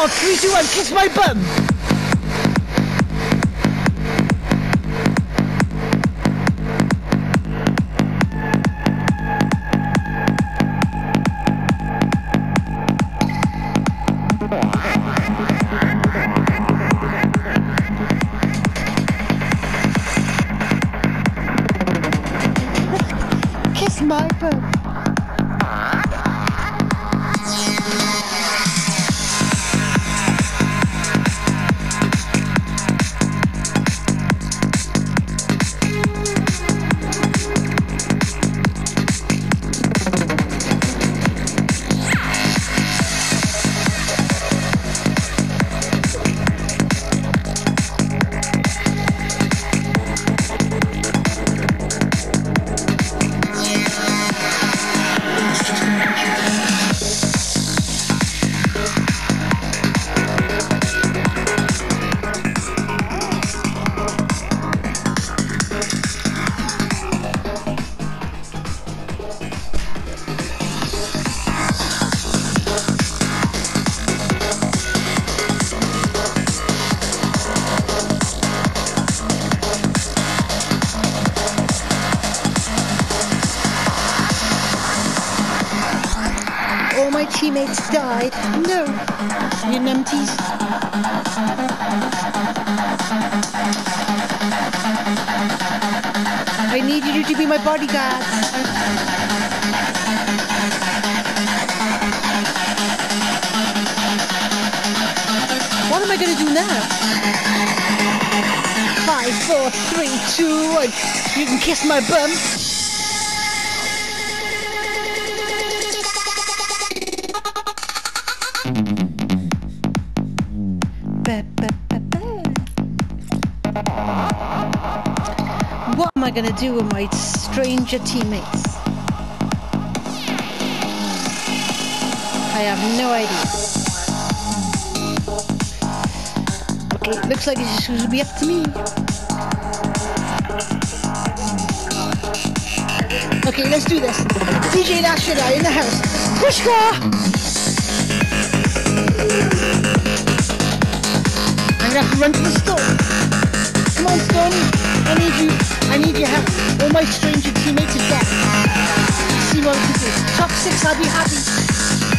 on, 3, 2, 1, kiss my bum. Kiss my bum. All my teammates died. No, you numpties. I need you to be my bodyguards. What am I going to do now? 5, 4, 3, 2, 1. You can kiss my bum. What am I going to do with my stranger teammates? I have no idea. Okay, looks like it's just going to be up to me. Okay, let's do this. DJ Lashada in the house. Pushka! I'm gonna have to run to the store. Come on, Stormy. I need your help. All my stranger teammates are dead. See what I can do. Top 6, I'll be happy.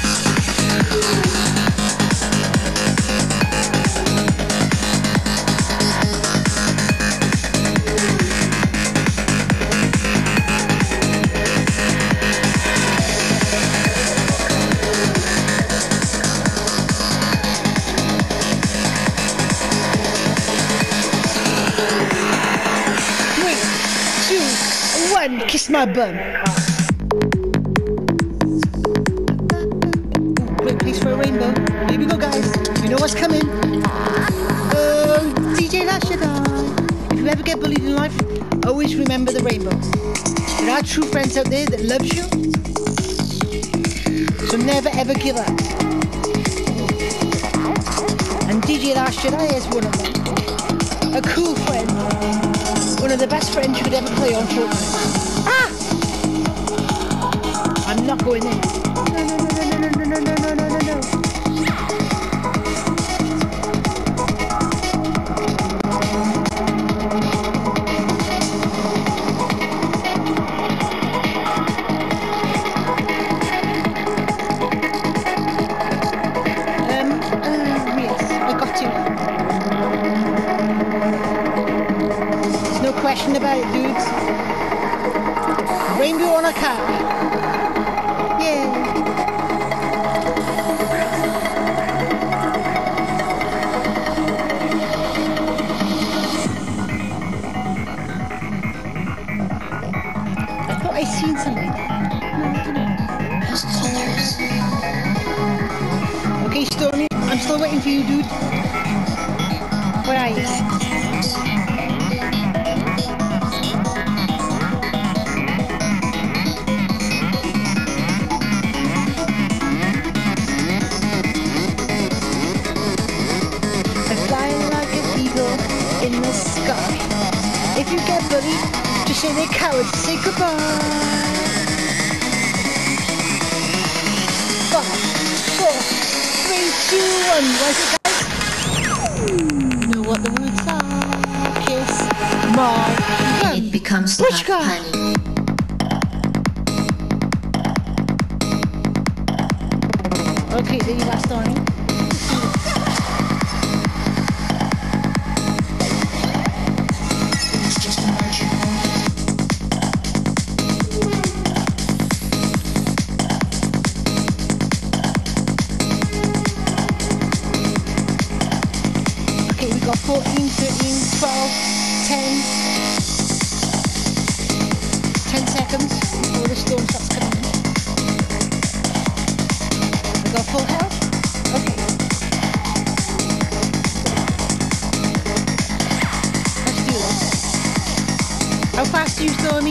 Kiss my bum. Great place for a rainbow. Here we go, guys. You know what's coming. DJ Lashada. If you ever get bullied in life, always remember the rainbow. There are true friends out there that loves you. So never ever give up. And DJ Lashada is one of them. A cool friend. One of the best friends you could ever play on Fortnite. Ah! I'm not going in. No. Yes, I got to. There's no question about it, dudes. Rainbow on a car. Yay. I thought I seen something. Okay, Stormy, I'm still waiting for you, dude. Where are you? In the sky. If you get bullied, just say they're cowards. Say goodbye. 5, 4, 3, 2, 1. What is it, guys? Know what the words are. Kiss my gun. It becomes like Pushka. honey. Okay, there you are, Stormy. It's just a magic moment. Okay, we got 14, 13, 12, 10. 10 seconds before the storm starts coming in. We got full health. Okay. Let's do this. How fast are you, Stormy?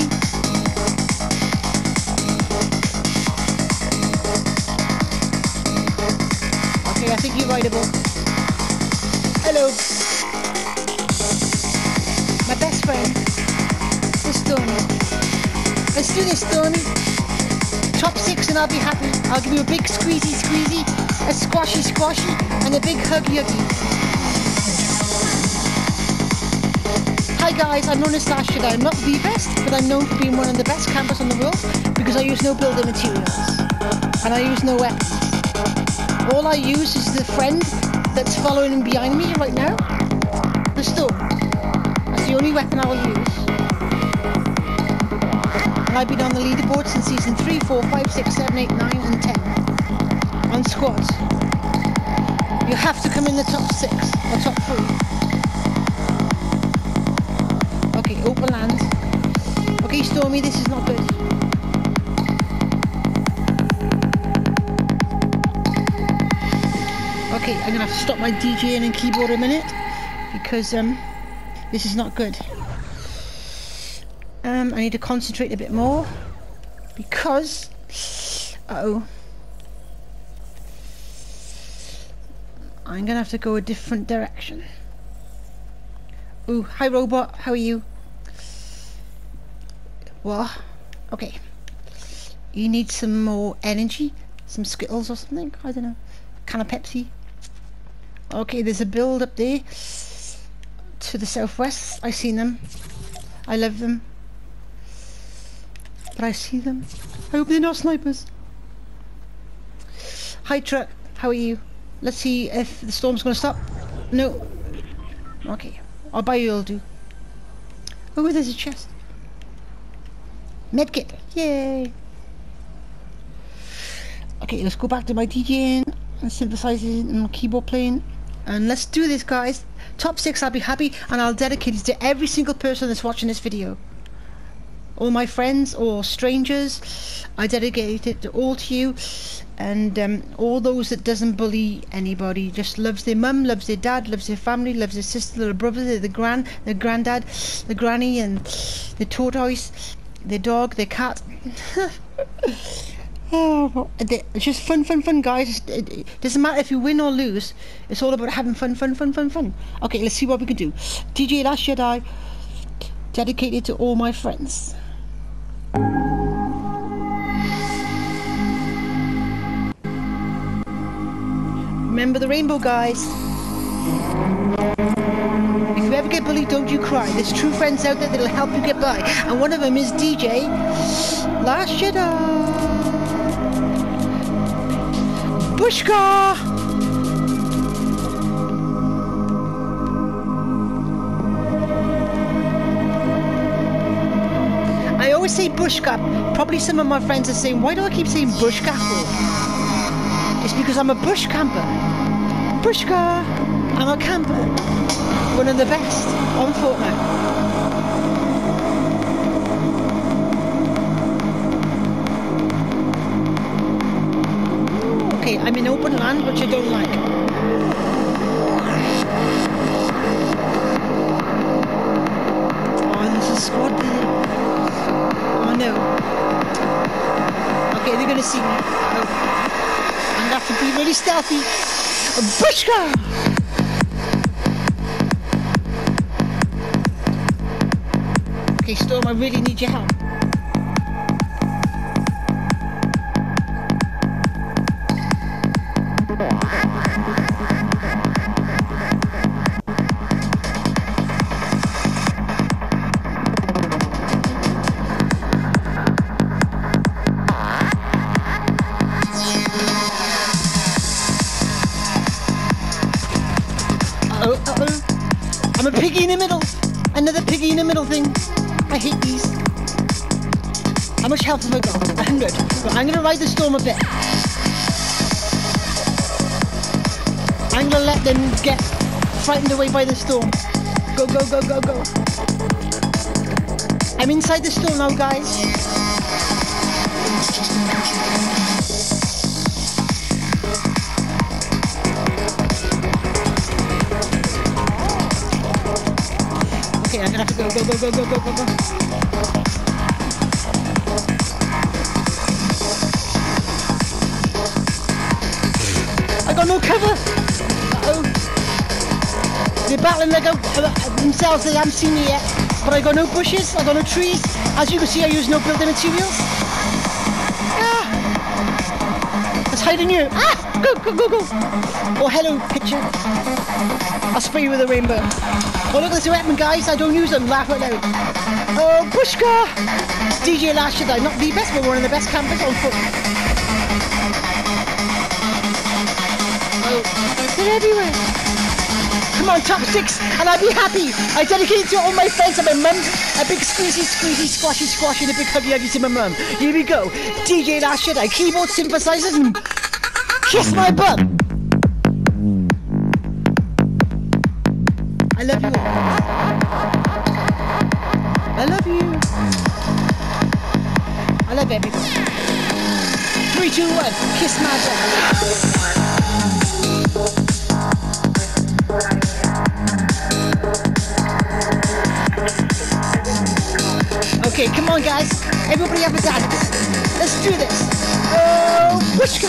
Okay, I think you're rideable. Hello. My best friend. This Stormy. Let's do this, Stormy. Top 6 and I'll be happy. I'll give you a big squeezy, a squashy, and a big huggy. Hi guys, I'm known as Slash Jedi. I'm not the best, but I'm known for being one of the best campers in the world because I use no building materials and I use no weapons. All I use is the friend that's following behind me right now. The storm. That's the only weapon I will use. And I've been on the leaderboard since season 3, 4, 5, 6, 7, 8, 9 and 10. On squads. You have to come in the top 6 or top 3. Okay, open land. Okay, Stormy, this is not good. Okay, I'm gonna have to stop my DJing and keyboard a minute because this is not good. I need to concentrate a bit more because I'm gonna have to go a different direction. Ooh, hi robot, how are you? What? Okay. You need some more energy? Some Skittles or something? I don't know. Can of Pepsi? Okay, there's a build up there to the southwest. I've seen them. I love them. But I see them. I hope they're not snipers. Hi truck, how are you? Let's see if the storm's gonna stop. No. Okay, I'll buy you, I'll do. Oh, there's a chest. Medkit, yay. Okay, let's go back to my DJing and synthesizing and keyboard playing. And let's do this, guys. Top 6, I'll be happy, and I'll dedicate it to every single person that's watching this video. All my friends or strangers, I dedicate it to all to you, and all those that doesn't bully anybody, just loves their mum, loves their dad, loves their family, loves their sister, their brother, their granddad, the granny, and the tortoise, their dog, their cat. Oh, it's just fun, guys. It doesn't matter if you win or lose. It's all about having fun. Okay, let's see what we can do. DJ Last Jedi, dedicated to all my friends. Remember the rainbow, guys. If you ever get bullied, don't you cry. There's true friends out there that'll help you get by, and one of them is DJ Last Jedi. Pushka! I always say Bushka. Probably some of my friends are saying, why do I keep saying Bushka for? It's because I'm a bush camper. Bushka! I'm a camper. One of the best on Fortnite. Okay, I'm in open land, which I don't like. Oh, there's a squad there. Oh no. Okay, they're gonna see me. Oh. I'm gonna have to be really stealthy. Bushka! Okay, Storm, I really need your help. piggy in the middle. Another piggy in the middle thing. I hate these. How much health have I got? 100. But I'm gonna ride the storm a bit. I'm gonna let them get frightened away by the storm. Go, go, go, go, go. I'm inside the storm now, guys. Okay, I'm gonna have to go, go, go, go, go, go, go, go. I got no cover. Uh-oh. They're battling like themselves. They haven't seen me yet. But I got no bushes. I got no trees. As you can see, I use no building materials. Ah! Let's hide in here. Ah! Go, go, go, go. Oh, hello, picture. I'll spray you with a rainbow. Oh, look at this weapon, guys. I don't use them. Laugh out loud. Oh, Bushka! DJ Last Jedi. Not the best, but one of the best campers on foot. Oh, they're everywhere. Come on, top 6, and I'll be happy. I dedicate it to all my friends and my mum. A big squeezy, squeezy, squashy, squashy, and a big huggy, huggy to my mum. Here we go. DJ Last Jedi, keyboard synthesizers, and kiss my bum. I love you all. I love you. I love everybody. 3, 2, 1, kiss my bum. Okay, come on, guys. Everybody have a dance. Let's do this. Oh, Bushka!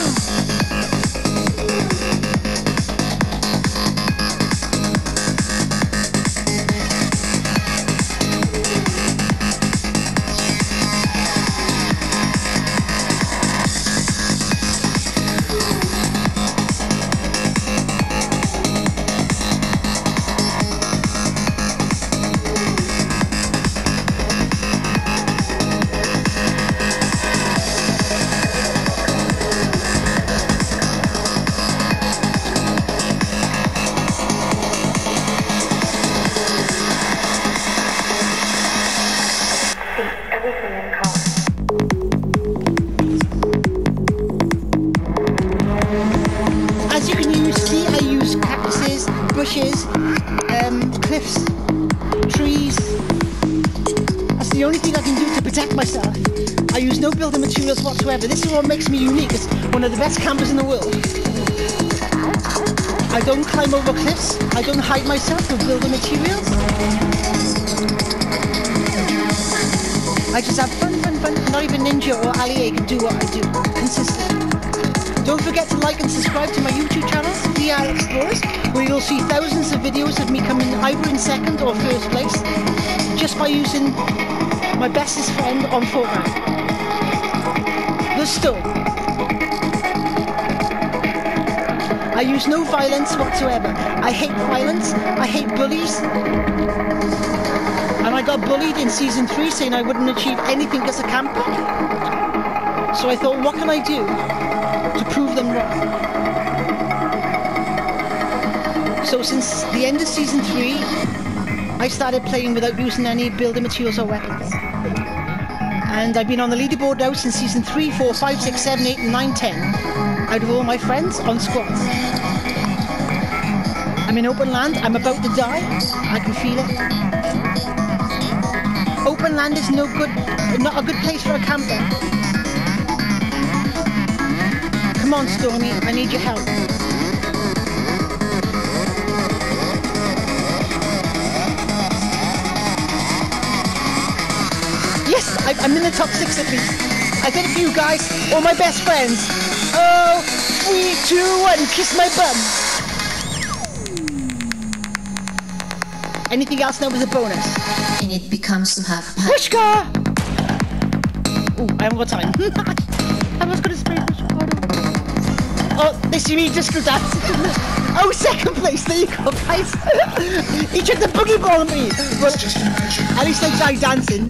As you can see, I use cactuses, bushes, cliffs, trees. That's the only thing I can do to protect myself. I use no building materials whatsoever. This is what makes me unique. It's one of the best campers in the world. I don't climb over cliffs. I don't hide myself with building materials. I just have fun, fun, fun. Not even Ninja or Ali can do what I do consistently. Don't forget to like and subscribe to my YouTube channel, VR Explorers, where you'll see thousands of videos of me coming either in second or first place, just by using my bestest friend on Fortnite, the Storm. I use no violence whatsoever. I hate violence. I hate bullies. And I got bullied in Season 3 saying I wouldn't achieve anything as a camper. So I thought, what can I do to prove them wrong? So since the end of Season 3, I started playing without using any building materials or weapons. And I've been on the leaderboard now since Season 3, 4, 5, 6, 7, 8, 9, 10. Out of all my friends on squads. I'm in open land. I'm about to die. I can feel it. Open land is not a good place for a camper. Come on, Stormy, I need your help. Yes, I'm in the top 6 at least. I did it for you guys, all my best friends. Oh, 3, 2, 1, kiss my bum. Anything else now is a bonus. And it becomes to have Bushka! Oh, I haven't got time. I was gonna spray Bushka. Oh, they see me disco dancing. Oh, second place, there you go, guys. He tried the boogie ball on me. Well, at least I died dancing.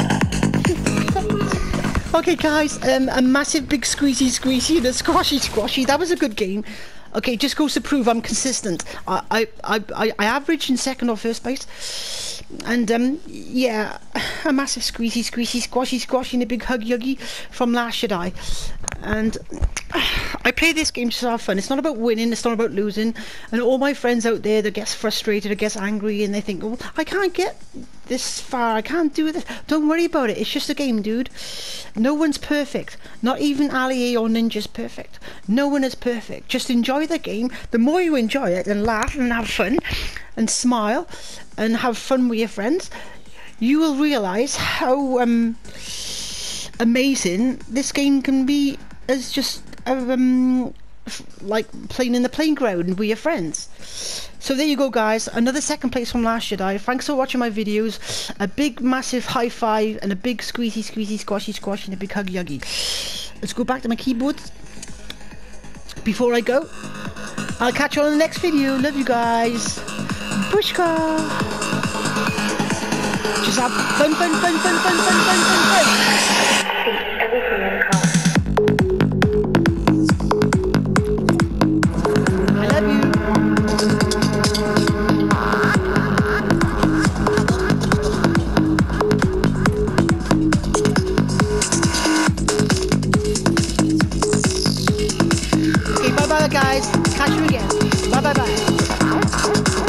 Okay, guys, a massive big squeezy, the squashy. That was a good game. Okay, just goes to prove I'm consistent. I average in second or first place, and yeah, a massive squeezy, squashy, and a big huggy from Last Jedi, and I play this game just to have fun. It's not about winning, it's not about losing. And all my friends out there that gets frustrated or gets angry and they think, oh, I can't get this far, I can't do this. Don't worry about it, it's just a game, dude. No one's perfect. Not even Ali or Ninja's perfect. No one is perfect. Just enjoy the game. The more you enjoy it and laugh and have fun and smile and have fun with your friends, you will realise how amazing this game can be as just like playing in the playground with your friends. So there you go, guys, another second place from Last Jedi. Thanks for watching my videos. A big massive high five and a big squeezy, squashy and a big huggy. Let's go back to my keyboard before I go. I'll catch you on the next video. Love you guys. Pushka. Just have fun. Bye guys, catch you again. Bye.